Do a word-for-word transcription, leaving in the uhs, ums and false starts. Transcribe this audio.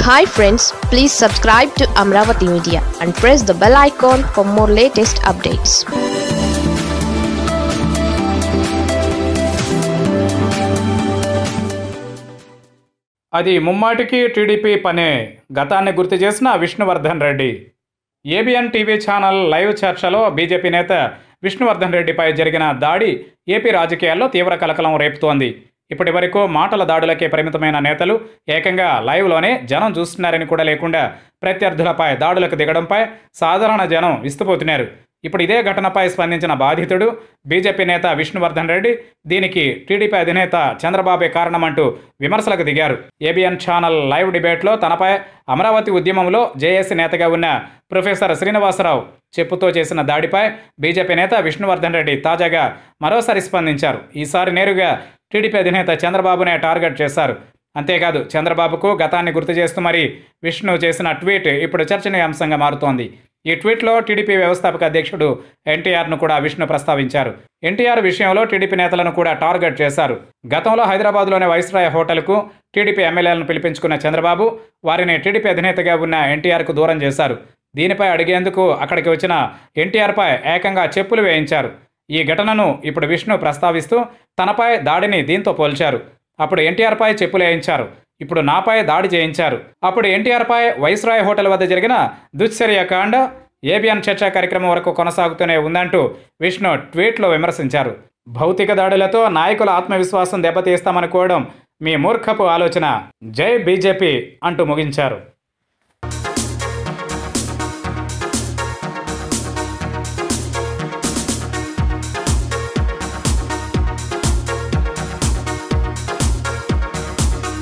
Hi friends, please subscribe to Amaravathi Media and press the bell icon for more latest updates. అది ముమ్మాటికి TDP పనే గతాన్ని గుర్తు చేసిన Vishnuvardhan Reddy. ABN TV channel live చర్చలో బీజేపీ నేత విష్ణువర్ధన్ రెడ్డిపై జరిగిన దాడి ఏపీ రాజకీయాల్లో తీవ్ర కలకలం రేపుతోంది. ఇప్పటి వరకు మాటల దాడులకే పరిమితమైన నేతలు ఏకంగా లైవ్లోనే జనం చూస్తున్నారని కూడా లేకుండా ప్రత్యర్థులపై దాడులకు దిగడంపై సాధారణ జనం విస్తుపోతున్నారు. ఇప్పుడు ఇదే ఘటనపై స్పందించిన బాధితుడు బీజేపీ నేత విష్ణువర్ధన్ రెడ్డి దీనికి టీడీపీ అధినేత చంద్రబాబే కారణమంటూ విమర్శలకు దిగారు. ఏబిఎన్ ఛానల్ లైవ్ డిబేట్లో తనపై అమరావతి ఉద్యమంలో జేఏసీ నేతగా ఉన్న ప్రొఫెసర్ శ్రీనివాసరావు చెప్పుతో చేసిన దాడిపై బీజేపీ నేత విష్ణువర్ధన్ రెడ్డి తాజాగా మరోసారి స్పందించారు. ఈసారి నేరుగా టీడీపీ అధినేత చంద్రబాబునే టార్గెట్ చేశారు. అంతేకాదు చంద్రబాబుకు గతాన్ని గుర్తు చేస్తూ మరి విష్ణు చేసిన ట్వీట్ ఇప్పుడు చర్చనీయాంశంగా మారుతోంది. ఈ ట్వీట్లో టీడీపీ వ్యవస్థాపక అధ్యక్షుడు ఎన్టీఆర్ను కూడా విష్ణు ప్రస్తావించారు. ఎన్టీఆర్ విషయంలో టీడీపీ నేతలను కూడా టార్గెట్ చేశారు. గతంలో హైదరాబాద్లోని వైస్రాయ్ హోటల్కు టీడీపీ ఎమ్మెల్యేలను పిలిపించుకున్న చంద్రబాబు వారిని టీడీపీ అధినేతగా ఉన్న ఎన్టీఆర్కు దూరం చేశారు. దీనిపై అడిగేందుకు అక్కడికి వచ్చిన ఎన్టీఆర్పై ఏకంగా చెప్పులు వేయించారు. ఈ ఘటనను ఇప్పుడు విష్ణు ప్రస్తావిస్తూ తనపై దాడిని దీంతో పోల్చారు. అప్పుడు ఎన్టీఆర్పై చెప్పులు వేయించారు, ఇప్పుడు నాపై దాడి చేయించారు. అప్పుడు ఎన్టీఆర్పై వైస్రాయ్ హోటల్ వద్ద జరిగిన దుశ్చర్య కాండ ఏబిఎన్ చర్చా కార్యక్రమం వరకు కొనసాగుతూనే ఉందంటూ విష్ణు ట్వీట్లో విమర్శించారు. భౌతిక దాడులతో నాయకుల ఆత్మవిశ్వాసం దెబ్బతీస్తామనుకోవడం మీ మూర్ఖపు ఆలోచన. జై బీజేపీ అంటూ ముగించారు.